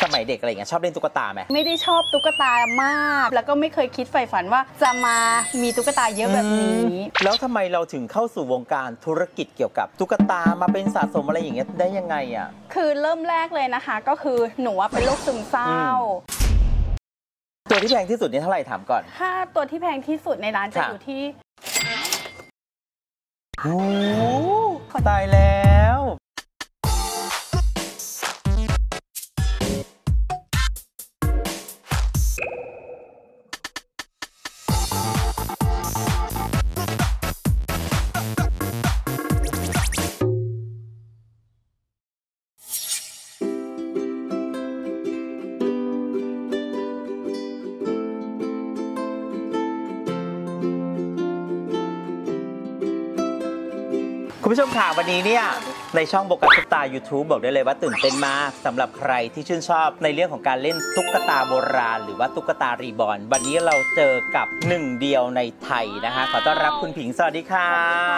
สมัยเด็กอะไรเงี้ยชอบเล่นตุ๊กตาไหมไม่ได้ชอบตุ๊กตามากแล้วก็ไม่เคยคิดใฝ่ฝันว่าจะมามีตุ๊กตาเยอะแบบนี้แล้วทำไมเราถึงเข้าสู่วงการธุรกิจเกี่ยวกับตุ๊กตามาเป็นสะสมอะไรอย่างเงี้ยได้ยังไงอ่ะคือเริ่มแรกเลยนะคะก็คือหนูเป็นโรคซึมเศร้าตัวที่แพงที่สุดนี่เท่าไหร่ถามก่อนถ้าตัวที่แพงที่สุดในร้านจะอยู่ที่โอ้ตายแล้วคุณผู้ชมค่ะวันนี้เนี่ยในช่องโบกัสซุปตา YouTube บอกได้เลยว่าตื่นเต้นมากสำหรับใครที่ชื่นชอบในเรื่องของการเล่นตุ๊กตาโบราณหรือว่าตุ๊กตารีบอร์นวันนี้เราเจอกับหนึ่งเดียวในไทยนะคะขอต้อนรับคุณผิงสวัสดีค่ะ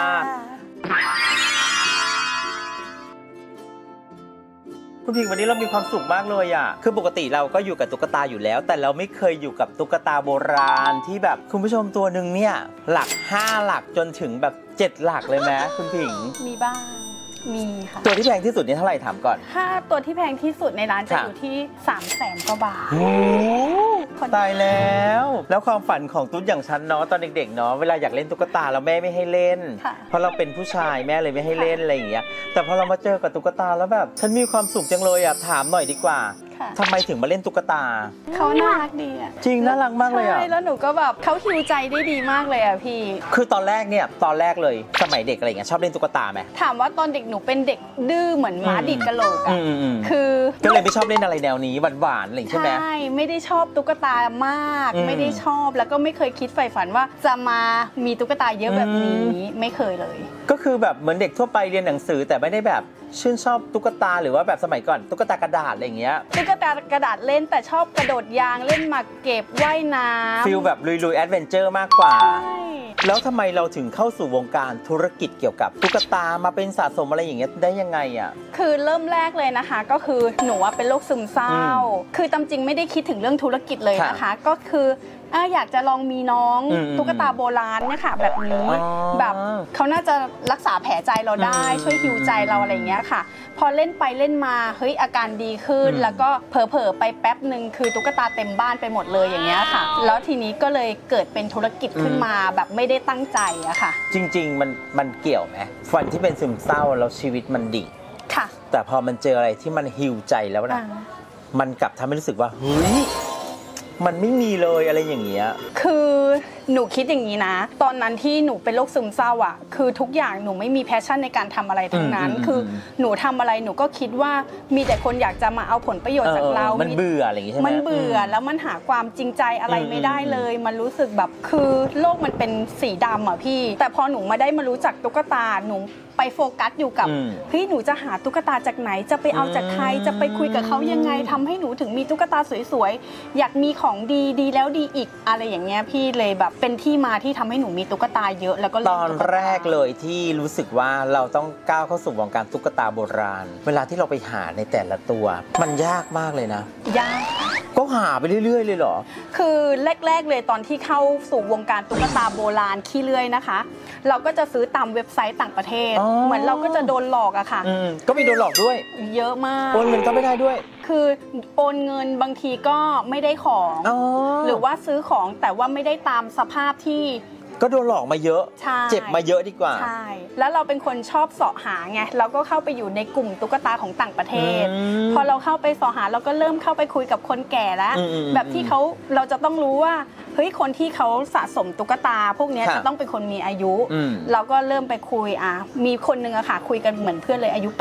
คุณผิงวันนี้เรามีความสุขมากเลยอ่ะคือปกติเราก็อยู่กับตุ๊กตาอยู่แล้วแต่เราไม่เคยอยู่กับตุ๊กตาโบราณที่แบบคุณผู้ชมตัวหนึ่งเนี่ยหลัก5หลักจนถึงแบบ7หลักเลยไหมคุณผิงมีบ้างมีค่ะตัวที่แพงที่สุดนี่เท่าไหร่ถามก่อนถ้าตัวที่แพงที่สุดในร้านจะอยู่ที่300,000 กว่าบาทโอ้ตายแล้วความฝันของตุ๊ดอย่างฉันเนาะตอนเด็กๆเนาะเวลาอยากเล่นตุ๊กตาแล้วแม่ไม่ให้เล่นเพราะเราเป็นผู้ชายแม่เลยไม่ให้เล่นอะไรอย่างเงี้ยแต่พอเรามาเจอกับตุ๊กตาแล้วแบบฉันมีความสุขจังเลยอ่ะถามหน่อยดีกว่าทำไมถึงมาเล่นตุ๊กตาเขาน่ารักดีอ่ะจริงน่ารักมากเลยอ่ะแล้วหนูก็แบบเขาฮิวใจได้ดีมากเลยอ่ะพี่คือตอนแรกเลยสมัยเด็กอะไรเงี้ยชอบเล่นตุ๊กตาไหมถามว่าตอนเด็กหนูเป็นเด็กดื้อเหมือนม้าดิดกะโหลกอ่ะคือก็เลยไม่ชอบเล่นอะไรแนวนี้หวานๆอะไรใช่ไหมใช่ไม่ได้ชอบตุ๊กตามากไม่ได้ชอบแล้วก็ไม่เคยคิดใฝ่ฝันว่าจะมามีตุ๊กตาเยอะแบบนี้ไม่เคยเลยก็คือแบบเหมือนเด็กทั่วไปเรียนหนังสือแต่ไม่ได้แบบชื่นชอบตุ๊กตาหรือว่าแบบสมัยก่อนตุ๊กตากระดาษอะไรอย่างเงี้ยตุ๊กตากระดาษเล่นแต่ชอบกระโดดยางเล่นหมากเก็บว่ายน้ำฟีลแบบลุยแอดเวนเจอร์มากกว่าแล้วทำไมเราถึงเข้าสู่วงการธุรกิจเกี่ยวกับตุ๊กตามาเป็นสะสมอะไรอย่างเงี้ยได้ยังไงอ่ะคือเริ่มแรกเลยนะคะก็คือหนูเป็นโรคซึมเศร้าคือตามจริงไม่ได้คิดถึงเรื่องธุรกิจเลยนะคะก็คืออยากจะลองมีน้องตุ๊กตาโบราณเนี่ยค่ะแบบนี้แบบเขาน่าจะรักษาแผลใจเราได้ช่วยฮิวใจเราอะไรอย่างเงี้ยค่ะพอเล่นไปเล่นมาเฮ้ยอาการดีขึ้นแล้วก็เผลอๆไปแป๊บหนึ่งคือตุ๊กตาเต็มบ้านไปหมดเลยอย่างเงี้ยค่ะแล้วทีนี้ก็เลยเกิดเป็นธุรกิจขึ้นมาแบบไม่ได้ตั้งใจอะค่ะจริงๆมันเกี่ยวไหมวันที่เป็นซึมเศร้าแล้วชีวิตมันดิ่งค่ะแต่พอมันเจออะไรที่มันฮิวใจแล้วนะมันกลับทำให้รู้สึกว่าเฮ้ยมันไม่มีเลยอะไรอย่างเงี้ยคือหนูคิดอย่างนี้นะตอนนั้นที่หนูเป็นโรคซึมเศร้าอ่ะคือทุกอย่างหนูไม่มีแพชชั่นในการทำอะไรทั้งนั้นคือหนูทำอะไรหนูก็คิดว่ามีแต่คนอยากจะมาเอาผลประโยชน์จากเรามันเบื่ออะไรอย่างงี้ใช่ไหมมันเบื่อแล้วมันหาความจริงใจอะไรไม่ได้เลยมันรู้สึกแบบคือโลกมันเป็นสีดำอ่ะพี่แต่พอหนูมาได้มารู้จักตุ๊กตาหนูไปโฟกัสอยู่กับเฮ้ยหนูจะหาตุ๊กตาจากไหนจะไปเอาจากใครจะไปคุยกับเขายังไงทำให้หนูถึงมีตุ๊กตาสวยๆอยากมีของดีแล้วดีอีกอะไรอย่างเงี้ยพี่เลยแบบเป็นที่มาที่ทำให้หนูมีตุ๊กตาเยอะแล้วก็ตอนแรกเลยที่รู้สึกว่าเราต้องก้าวเข้าสู่วงการตุ๊กตาโบราณเวลาที่เราไปหาในแต่ละตัวมันยากมากเลยนะยากก็หาไปเรื่อยๆเลยเหรอคือแรกๆเลยตอนที่เข้าสู่วงการตุ๊กตาโบราณขี้เลื่อยนะคะเราก็จะซื้อตามเว็บไซต์ต่างประเทศเหมือนเราก็จะโดนหลอกอะค่ะก็มีโดนหลอกด้วยเยอะมากโอนเงินก็ไม่ได้ด้วยคือโอนเงินบางทีก็ไม่ได้ของหรือว่าซื้อของแต่ว่าไม่ได้ตามสภาพที่ก็โดนหลอกมาเยอะเจ็บมาเยอะดีกว่าใช่แล้วเราเป็นคนชอบเสาะหาไงเราก็เข้าไปอยู่ในกลุ่มตุ๊กตาของต่างประเทศพอเราเข้าไปเสาะหาเราก็เริ่มเข้าไปคุยกับคนแก่แล้วแบบที่เราจะต้องรู้ว่าเฮ้ยคนที่เขาสะสมตุ๊กตาพวกนี้จะต้องเป็นคนมีอายุเราก็เริ่มไปคุยมีคนนึงอะค่ะคุยกันเหมือนเพื่อนเลยอายุ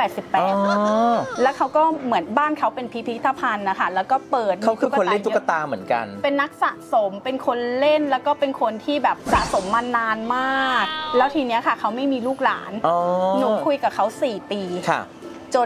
88แล้วเขาก็เหมือนบ้านเขาเป็นพิพิธภัณฑ์นะคะแล้วก็เปิดเขาคือคนเล่นตุ๊กตาเหมือนกันเป็นนักสะสมเป็นคนเล่นแล้วก็เป็นคนที่แบบสะสมมานานมากแล้วทีเนี้ยค่ะเขาไม่มีลูกหลานหนูคุยกับเขา4 ปีจน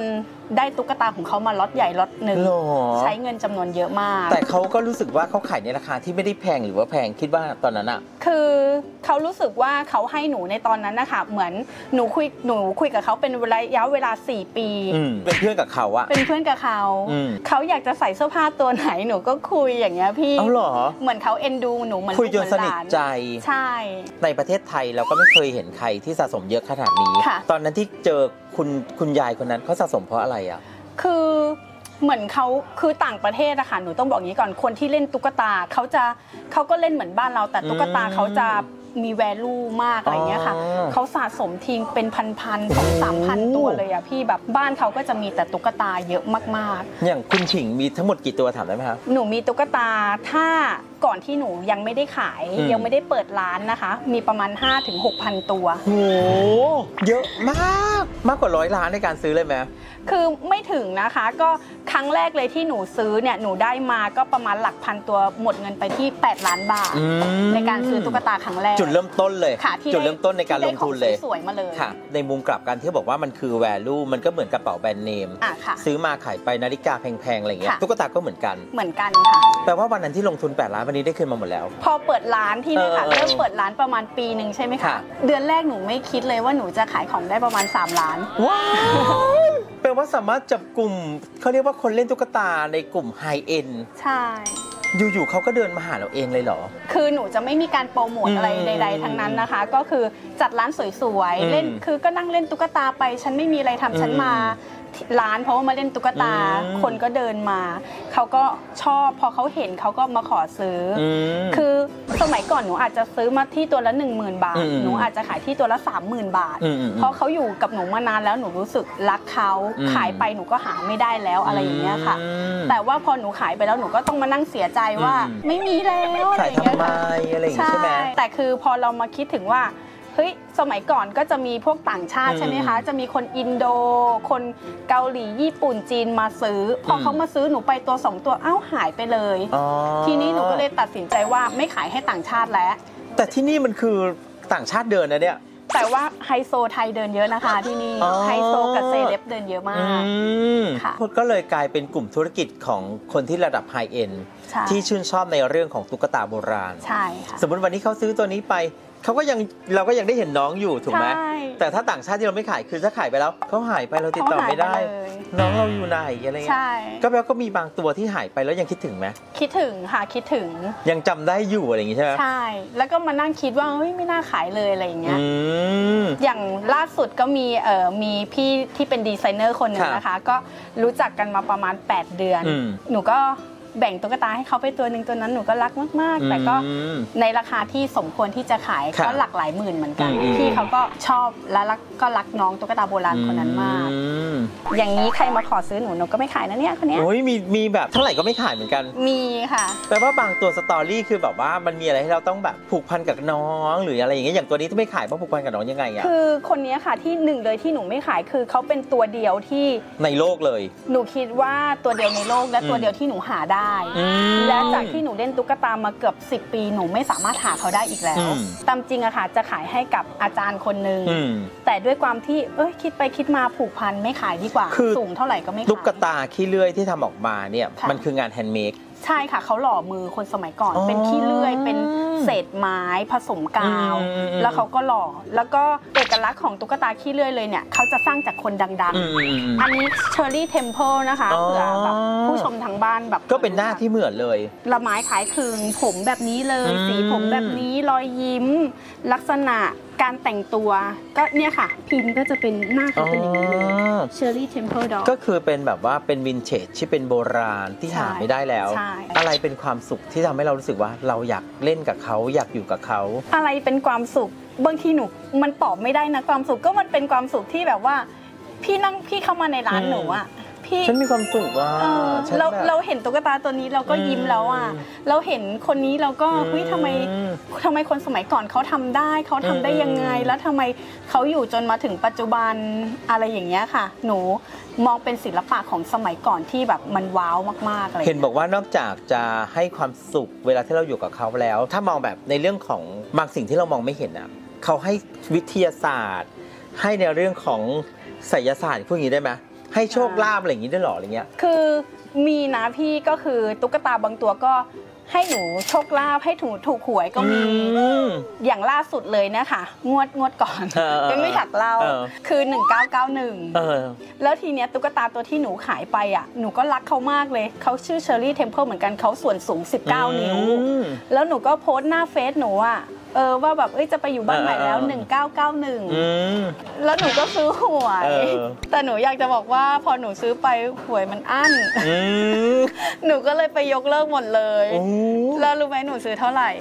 ได้ตุ๊กตาของเขามาล็อตใหญ่ล็อตหนึ่งหรอใช้เงินจำนวนเยอะมากแต่เขาก็รู้สึกว่าเขาขายในราคาที่ไม่ได้แพงหรือว่าแพงคิดว่าตอนนั้นอะคือเขารู้สึกว่าเขาให้หนูในตอนนั้นนะคะเหมือนหนูคุยกับเขาเป็นระยะเวลา4 ปีเป็นเพื่อนกับเขาอะเป็นเพื่อนกับเขาเขาอยากจะใส่เสื้อผ้าตัวไหนหนูก็คุยอย่างเงี้ยพี่เอาหรอเหมือนเขาเอ็นดูหนูเหมือนคุยจนสนิทใจใช่ในประเทศไทยเราก็ไม่เคยเห็นใครที่สะสมเยอะขนาดนี้ตอนนั้นที่เจอคุณยายคนนั้นเขาสะสมเพราะอะไรอะคือเหมือนเขาคือต่างประเทศอะค่ะหนูต้องบอกอย่างนี้ก่อนคนที่เล่นตุ๊กตาเขาก็เล่นเหมือนบ้านเราแต่ตุ๊กตาเขาจะมีแวลูมากอะไรเงี้ยค่ะเขาสะสมทิ้งเป็นพันๆ 2-3,000 ตัวเลยอะพี่แบบบ้านเขาก็จะมีแต่ตุ๊กตาเยอะมากๆอย่างคุณถิงมีทั้งหมดกี่ตัวถามได้ไหมครับหนูมีตุ๊กตาถ้าก่อนที่หนูยังไม่ได้ขายยังไม่ได้เปิดร้านนะคะมีประมาณ 5-6,000 ตัวโอ้เยอะมากกว่า100 ล้านในการซื้อเลยไหมคือไม่ถึงนะคะก็ครั้งแรกเลยที่หนูซื้อเนี่ยหนูได้มาก็ประมาณหลักพันตัวหมดเงินไปที่8 ล้านบาทในการซื้อตุ๊กตาครั้งแรกจุดเริ่มต้นเลยจุดเริ่มต้นในการลงทุนเลยสวยมาเลยค่ะในมุมกลับกันที่บอกว่ามันคือ value มันก็เหมือนกระเป๋าแบรนด์เนมซื้อมาขายไปนาฬิกาแพงๆอะไรเงี้ยตุ๊กตาก็เหมือนกันค่ะแปลว่าวันนั้นที่ลงทุน8 ล้านวันนี้ได้คืนมาหมดแล้วพอเปิดร้านที่นี่ค่ะเริ่มเปิดร้านประมาณปีนึงใช่ไหมคะเดือนแรกหนูไม่คิดเลยว่าหนูจะขายของได้ประมาณ3 ล้านว้าวแปลว่าสามารถจับกลุ่มเขาเรียกว่าคนเล่นตุ๊กตาในกลุ่มไฮเอ็นใช่อยู่ๆเขาก็เดินมาหาเราเองเลยเหรอคือหนูจะไม่มีการโปรโมทอะไรใดๆทั้งนั้นนะคะก็คือจัดร้านสวยๆเล่นคือก็นั่งเล่นตุ๊กตาไปฉันไม่มีอะไรทำฉันมาร้านเพราะว่ามาเล่นตุ๊กตาคนก็เดินมาเขาก็ชอบพอเขาเห็นเขาก็มาขอซื้อคือสมัยก่อนหนูอาจจะซื้อมาที่ตัวละ 10,000 บาทหนูอาจจะขายที่ตัวละ 30,000 บาทเพราะเขาอยู่กับหนูมานานแล้วหนูรู้สึกรักเขาขายไปหนูก็หาไม่ได้แล้วอะไรอย่างเงี้ยค่ะแต่ว่าพอหนูขายไปแล้วหนูก็ต้องมานั่งเสียใจว่าไม่มีแล้วอะไรอย่างเงี้ยค่ะใช่ไหมแต่คือพอเรามาคิดถึงว่าเฮ้ยสมัยก่อนก็จะมีพวกต่างชาติใช่ไหมคะจะมีคนอินโดคนเกาหลีญี่ปุ่นจีนมาซื้อพอเขามาซื้อหนูไปตัว2 ตัวอ้าวหายไปเลยทีนี้หนูก็เลยตัดสินใจว่าไม่ขายให้ต่างชาติแล้วแต่ที่นี่มันคือต่างชาติเดินนะเนี่ยแต่ว่าไฮโซไทยเดินเยอะนะคะที่นี่ไฮโซกับเซเลบเดินเยอะมากค่ะก็เลยกลายเป็นกลุ่มธุรกิจของคนที่ระดับไฮเอ็นที่ชื่นชอบในเรื่องของตุ๊กตาโบราณใช่ค่ะสมมติวันนี้เขาซื้อตัวนี้ไปเราก็ยังได้เห็นน้องอยู่ถูกไหมแต่ถ้าต่างชาติที่เราไม่ขายคือถ้าขายไปแล้วเขาหายไปเราติดต่อไม่ได้น้องเราอยู่ไหนอะไรเงี้ยก็แปลว่าก็มีบางตัวที่หายไปแล้วยังคิดถึงไหมคิดถึงค่ะคิดถึงยังจำได้อยู่อะไรอย่างงี้ใช่ไหมใช่แล้วก็มานั่งคิดว่าเฮ้ยไม่น่าขายเลยอะไรอย่างเงี้ยอย่างล่าสุดก็มีพี่ที่เป็นดีไซเนอร์คนหนึ่งนะคะก็รู้จักกันมาประมาณ8 เดือนหนูก็แบ่งตุ๊กตาให้เขาไปตัวหนึ่งตัวนั้นหนูก็รักมากๆแต่ก็ในราคาที่สมควรที่จะขายก็หลักหลายหมื่นเหมือนกันพี่เขาก็ชอบและก็รักน้องตุ๊กตาโบราณคนนั้นมากอย่างนี้ใครมาขอซื้อหนูก็ไม่ขายนะเนี่ยคนนี้โอ้ยมีแบบเท่าไหร่ก็ไม่ขายเหมือนกันมีค่ะแปลว่าบางตัวสตอรี่คือแบบว่ามันมีอะไรให้เราต้องแบบผูกพันกับน้องหรืออะไรอย่างเงี้ยอย่างตัวนี้ที่ไม่ขายเพราะผูกพันกับน้องยังไงอะคือคนนี้ค่ะที่หนึ่งเลยที่หนูไม่ขายคือเขาเป็นตัวเดียวที่ในโลกเลยหนูคิดว่าตัวเดียวในโลกและตัวเดียวที่หนูหาได้และจากที่หนูเล่นตุ๊กตามาเกือบ10 ปีหนูไม่สามารถหาเขาได้อีกแล้วตามจริงอะค่ะจะขายให้กับอาจารย์คนนึงแต่ด้วยความที่คิดไปคิดมาผูกพันไม่ขายดีกว่าสูงเท่าไหร่ก็ไม่ขายตุ๊กตาขี้เลื่อยที่ทำออกมาเนี่ยมันคืองานแฮนด์เมดใช่ค่ะเขาหล่อมือคนสมัยก่อนเป็นขี้เลื่อยเป็นเศษไม้ผสมกาวแล้วเขาก็หล่อแล้วก็เอกลักษณ์ของตุ๊กตาขี้เลื่อยเลยเนี่ยเขาจะสร้างจากคนดังๆอันนี้เชอร์รี่เทมเพลนะคะเผื่อแบบผู้ชมทางบ้านแบบก็เป็นหน้าที่เหมือนเลยละไม้ขายคึงผมแบบนี้เลยสีผมแบบนี้รอยยิ้มลักษณะการแต่งตัวก็เนี่ยค่ะพิมพ์ก็จะเป็นหน้าเขาเป็นอย่างนี้เลยเชอร์รี่เทมเพลดอกก็คือเป็นแบบว่าเป็นวินเทจที่เป็นโบราณที่หาไม่ได้แล้วอะไรเป็นความสุขที่ทำให้เรารู้สึกว่าเราอยากเล่นกับเขาอยากอยู่กับเขาอะไรเป็นความสุขบางทีหนูมันตอบไม่ได้นะความสุขก็มันเป็นความสุขที่แบบว่าพี่เข้ามาในร้านหนูอะฉันมีความสุขว่าเราเห็นตุ๊กตาตัวนี้เราก็ยิ้มแล้วอ่ะเราเห็นคนนี้เราก็เฮ้ยทำไมคนสมัยก่อนเขาทำได้ยังไงแล้วทำไมเขาอยู่จนมาถึงปัจจุบันอะไรอย่างเงี้ยค่ะหนูมองเป็นศิลปะของสมัยก่อนที่แบบมันว้าวมากๆเลยเห็นบอกว่านอกจากจะให้ความสุขเวลาที่เราอยู่กับเขาแล้วถ้ามองแบบในเรื่องของบางสิ่งที่เรามองไม่เห็นอ่ะเขาให้วิทยาศาสตร์ให้ในเรื่องของไสยศาสตร์พวกนี้ได้ไหมให้โชคลาภอะไรอย่างนี้ได้หรออะไรเงี้ยคือมีนะพี่ก็คือตุ๊กตาบางตัวก็ให้หนูโชคลาภให้ถูกหวยก็มีอย่างล่าสุดเลยนะคะงวดก่อนยังไม่อยากเล่าคือ1991แล้วทีเนี้ยตุ๊กตาตัวที่หนูขายไปอ่ะหนูก็รักเขามากเลยเขาชื่อเชอรี่เทมเพิลเหมือนกันเขาส่วนสูง19 นิ้วแล้วหนูก็โพสต์หน้าเฟซหนูอ่ะว่าแบบจะไปอยู่บ้านใหม่แล้ว1991แล้วหนูก็ซื้อหวยแต่หนูอยากจะบอกว่าพอหนูซื้อไปหวยมันอั้นหนูก็เลยไปยกเลิกหมดเลยแล้วรู้ไหมหนูซื้อเท่าไหร่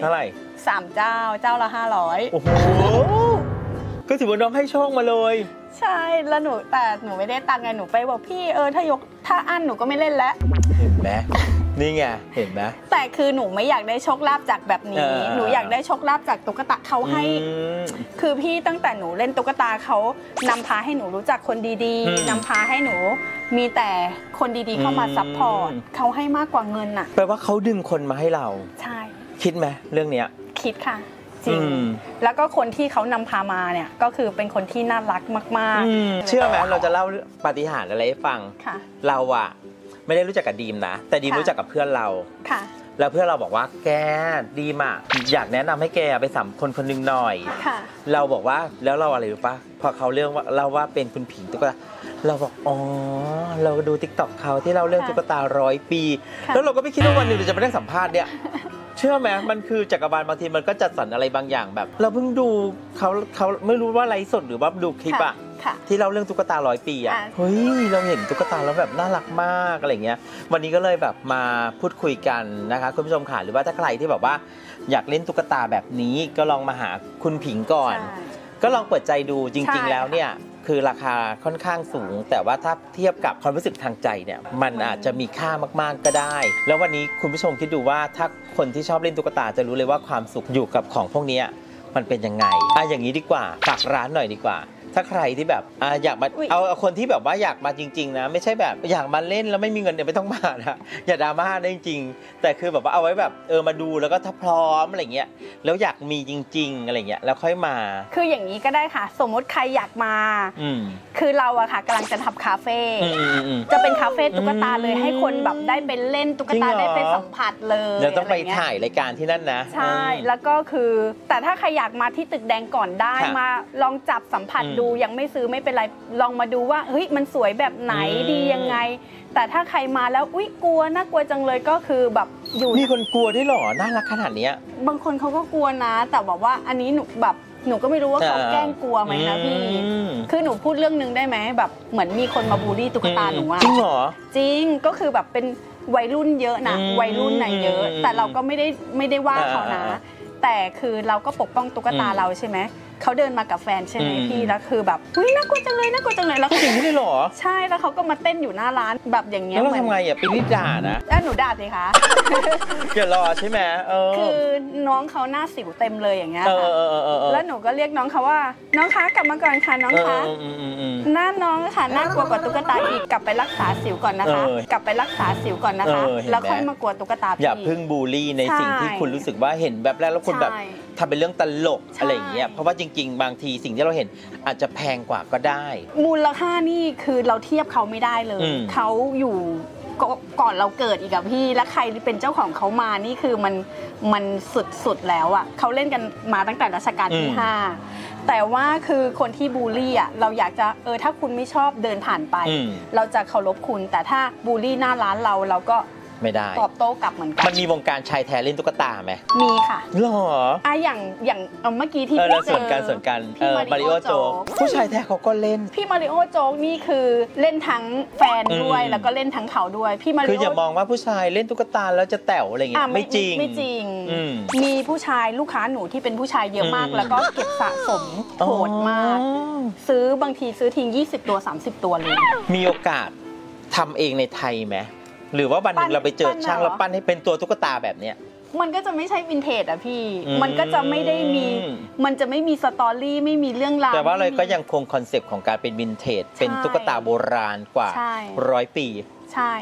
3 เจ้าละ500โอ้โหก็ถือว่าน้องให้โชคมาเลยใช่แล้วแต่หนูไม่ได้ตังค์ไงหนูไปบอกพี่ถ้าอั้นหนูก็ไม่เล่นแล้วเห็นไหมนี่ไงเห็นไหมแต่คือหนูไม่อยากได้โชคลาภจากแบบนี้หนูอยากได้โชคลาภจากตุ๊กตาเขาให้คือพี่ตั้งแต่หนูเล่นตุ๊กตาเขานำพาให้หนูรู้จักคนดีๆนำพาให้หนูมีแต่คนดีๆเข้ามาซัพพอร์ตเขาให้มากกว่าเงินน่ะแปลว่าเขาดึงคนมาให้เราใช่คิดไหมเรื่องเนี้ยคิดค่ะจริงแล้วก็คนที่เขานำพามาเนี่ยก็คือเป็นคนที่น่ารักมากๆเชื่อไหมเราจะเล่าปาฏิหาริย์อะไรให้ฟังเราอะไม่ได้รู้จักกับดีมนะแต่ดีมรู้จักกับเพื่อนเราแล้วเพื่อนเราบอกว่าแกดีมอะอยากแนะนำให้แกไปสัมคนคนนึงหน่อยเราบอกว่าแล้วเราอะไรรู้ปะพอเขาเรื่องว่าเราว่าเป็นคุณผีตุ๊กตาเราบอกอ๋อเราดูติ๊กต็อกเขาที่เราเรื่องตุ๊กตา100 ปีแล้วเราก็ไม่คิดว่าวันหนึ่งเราจะไปได้สัมภาษณ์เนี่ยเชื่อไหมมันคือจักรวาลบางทีมันก็จัดสรรอะไรบางอย่างแบบเราเพิ่งดูเขาไม่รู้ว่าไลฟ์สดหรือว่าดูคลิปอะที่เราเรื่องตุ๊กตา100 ปีอะเฮ้ยเราเห็นตุ๊กตาแล้วแบบน่ารักมากอะไรเงี้ยวันนี้ก็เลยแบบมาพูดคุยกันนะคะคุณผู้ชมค่ะหรือว่าถ้าใครที่แบบว่าอยากเล่นตุ๊กตาแบบนี้ก็ลองมาหาคุณผิงก่อนก็ลองเปิดใจดูจริงๆแล้วเนี่ยคือราคาค่อนข้างสูงแต่ว่าถ้าเทียบกับความรู้สึกทางใจเนี่ยมันอาจจะมีค่ามากๆก็ได้แล้ววันนี้คุณผู้ชมคิดดูว่าถ้าคนที่ชอบเล่นตุ๊กตาจะรู้เลยว่าความสุขอยู่กับของพวกนี้มันเป็นยังไงอย่างนี้ดีกว่าฝากร้านหน่อยดีกว่าถ้าใครที่แบบอยากมาเอาคนที่แบบว่าอยากมาจริงๆนะไม่ใช่แบบอยากมาเล่นแล้วไม่มีเงินเนี่ยไม่ต้องมานะอย่าดราม่าได้จริงๆแต่คือแบบว่าเอาไว้แบบมาดูแล้วก็ถ้าพร้อมอะไรเงี้ยแล้วอยากมีจริงๆอะไรเงี้ยแล้วค่อยมาคืออย่างนี้ก็ได้ค่ะสมมติใครอยากมาคือเราอะค่ะกำลังจะทำคาเฟ่จะเป็นคาเฟ่ตุ๊กตาเลยให้คนแบบได้ไปเล่นตุ๊กตาได้ไปสัมผัสเลยเราต้องไปถ่ายรายการที่นั่นนะใช่แล้วก็คือแต่ถ้าใครอยากมาที่ตึกแดงก่อนได้มาลองจับสัมผัสดูยังไม่ซื้อไม่เป็นไรลองมาดูว่าเฮ้ยมันสวยแบบไหนดียังไงแต่ถ้าใครมาแล้วอุ๊ยกลัวน่ากลัวจังเลยก็คือแบบอยู่มีคนกลัวได้หรอน่ารักขนาดนี้บางคนเขาก็กลัวนะแต่บอกว่าอันนี้หนูก็ไม่รู้ว่าเขาแกล้งกลัวไหมนะพี่คือหนูพูดเรื่องนึงได้ไหมแบบเหมือนมีคนมาบูลลี่ตุ๊กตาหนูอะจริงเหรอจริงก็คือแบบเป็นวัยรุ่นเยอะนะวัยรุ่นไหนเยอะแต่เราก็ไม่ได้ว่าเขานะแต่คือเราก็ปกป้องตุ๊กตาเราใช่ไหมเขาเดินมากับแฟนใช่ไหมพี่แล้วคือแบบเฮ้ยน่ากลัวจังเลยน่ากลัวจังเลยแล้วอย่างนี้เลยเหรอใช่แล้วเขาก็มาเต้นอยู่หน้าร้านแบบอย่างเงี้ยแล้วเราทำไงอ่ะไปรีบด่านะหนูด่าสิคะเดี๋ยวรอใช่ไหมคือน้องเขาหน้าสิวเต็มเลยอย่างเงี้ยแล้วหนูก็เรียกน้องเขาว่าน้องคะกลับมาก่อนค่ะน้องคะหน้าน้องค่ะน่ากลัวกว่าตุ๊กตาอีกกลับไปรักษาสิวก่อนนะคะกลับไปรักษาสิวก่อนนะคะแล้วค่อยมากลัวตุ๊กตาอย่าพึ่งบูลลี่ในสิ่งที่คุณรู้สึกว่าเห็นแบบแรกแล้วคุณแบบทำเป็นเรื่องตลกอะไรอย่างเงี้ยเพราะว่าจริงๆบางทีสิ่งที่เราเห็นอาจจะแพงกว่าก็ได้มูลค่านี่คือเราเทียบเขาไม่ได้เลยเขาอยู่ก่อนเราเกิดอีกอะพี่และใครเป็นเจ้าของเขามานี่คือมันสุดแล้วอะเขาเล่นกันมาตั้งแต่รัชกาลที่5แต่ว่าคือคนที่บูลลี่อะเราอยากจะถ้าคุณไม่ชอบเดินผ่านไปเราจะเคารพคุณแต่ถ้าบูลลี่หน้าร้านเราก็ไม่ได้ตอบโต้กลับเหมือนกันมันมีวงการชายแท้เล่นตุ๊กตาไหมมีค่ะหรออย่างเมื่อกี้ที่พี่เจอส่วนกันมาริโอโจ๊กผู้ชายแท้เขาก็เล่นพี่มาริโอโจ๊กนี่คือเล่นทั้งแฟนด้วยแล้วก็เล่นทั้งเขาด้วยพี่มาริโอคืออย่ามองว่าผู้ชายเล่นตุ๊กตาแล้วจะแต๋วอะไรเงี้ยไม่จริงไม่จริงมีผู้ชายลูกค้าหนูที่เป็นผู้ชายเยอะมากแล้วก็เก็บสะสมโหดมากซื้อบางทีซื้อทิ้ง20 ตัว30 ตัวเลยมีโอกาสทำเองในไทยไหมหรือว่าวันนึงเราไปเจอช่างแล้วปั้นให้เป็นตัวตุ๊กตาแบบเนี้ยมันก็จะไม่ใช่วินเทจอะพี่มันก็จะไม่ได้มีมันจะไม่มีสตอรี่ไม่มีเรื่องราวแต่ว่าเลยก็ยังคงคอนเซปต์ของการเป็นวินเทจเป็นตุ๊กตาโบราณกว่า100 ปีใช่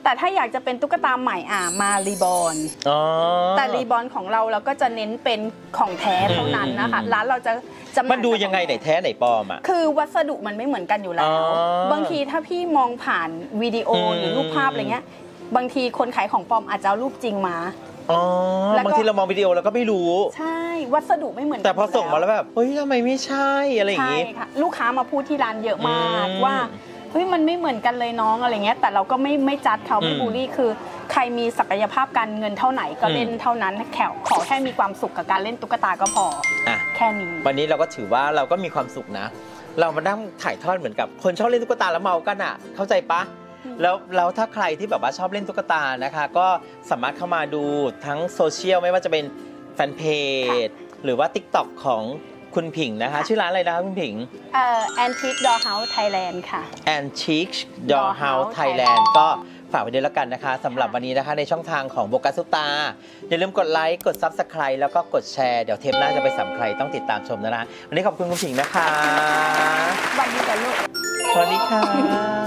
แต่ถ้าอยากจะเป็นตุ๊กตาใหม่มารีบอร์นแต่รีบอร์นของเราก็จะเน้นเป็นของแท้เท่านั้นนะคะร้านเราจะมันดูยังไงไหนแท้ไหนปลอมอ่ะคือวัสดุมันไม่เหมือนกันอยู่แล้วบางทีถ้าพี่มองผ่านวิดีโอหรือรูปภาพอะไรเงี้ยบางทีคนขายของปลอมอาจจะเอารูปจริงมาบางทีเรามองวิดีโอเราก็ไม่รู้ใช่วัสดุไม่เหมือนกันแต่พอส่งมาแล้วแบบเฮ้ยทำไมไม่ใช่อะไรอย่างงี้ใช่ค่ะลูกค้ามาพูดที่ร้านเยอะมากว่าเฮ้ยมันไม่เหมือนกันเลยน้องอะไรเงี้ยแต่เราก็ไม่จัดเขาไม่บูลลี่คือใครมีศักยภาพการเงินเท่าไหนก็เล่นเท่านั้นขอแค่มีความสุขกับการเล่นตุ๊กตาก็พอแค่นี้วันนี้เราก็ถือว่าเราก็มีความสุขนะเรามานั่งถ่ายทอดเหมือนกับคนชอบเล่นตุ๊กตาแล้วเมากันอ่ะเข้าใจปะแล้วถ้าใครที่แบบว่าชอบเล่นตุ๊กตานะคะก็สามารถเข้ามาดูทั้งโซเชียลไม่ว่าจะเป็นแฟนเพจหรือว่า TikTok ของคุณผิงนะคะชื่อร้านอะไรนะคะคุณผิง Antique Dollhouse Thailand ค่ะ Antique Dollhouse Thailand ก็ฝากไว้ด้วยแล้วกันนะคะสำหรับวันนี้นะคะในช่องทางของโบกัสซุปตาอย่าลืมกดไลค์กด Subscribe แล้วก็กดแชร์เดี๋ยวเทปหน้าจะไปสัมใครต้องติดตามชมนะวันนี้ขอบคุณคุณผิงนะคะสวัสดีค่ะลูกสวัสดีค่ะ